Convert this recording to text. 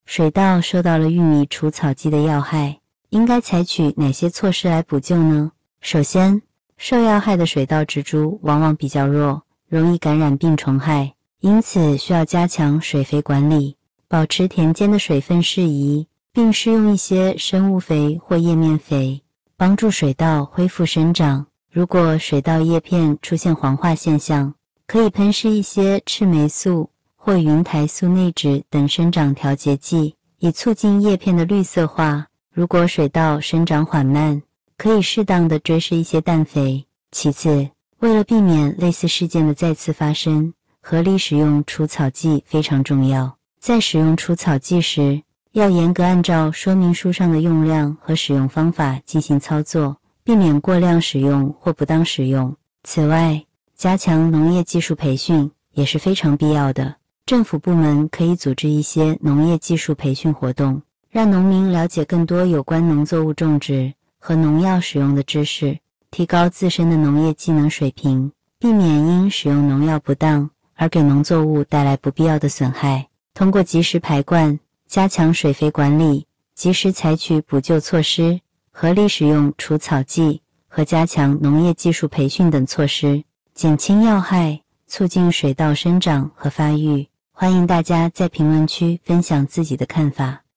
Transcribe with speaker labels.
Speaker 1: 水稻受到了玉米除草剂的要害，应该采取哪些措施来补救呢？首先，受要害的水稻植株往往比较弱，容易感染病虫害，因此需要加强水肥管理，保持田间的水分适宜，并施用一些生物肥或叶面肥，帮助水稻恢复生长。如果水稻叶片出现黄化现象，可以喷施一些赤霉素或云台素内酯等生长调节剂，以促进叶片的绿色化。如果水稻生长缓慢，可以适当的追施一些氮肥。其次，为了避免类似事件的再次发生，合理使用除草剂非常重要。在使用除草剂时，要严格按照说明书上的用量和使用方法进行操作，避免过量使用或不当使用。此外，加强农业技术培训也是非常必要的。政府部门可以组织一些农业技术培训活动，让农民了解更多有关农作物种植和农药使用的知识，提高自身的农业技能水平，避免因使用农药不当而给农作物带来不必要的损害。通过及时排灌、加强水肥管理、及时采取补救措施、合理使用除草剂和加强农业技术培训等措施，减轻要害，促进水稻生长和发育。欢迎大家在评论区分享自己的看法。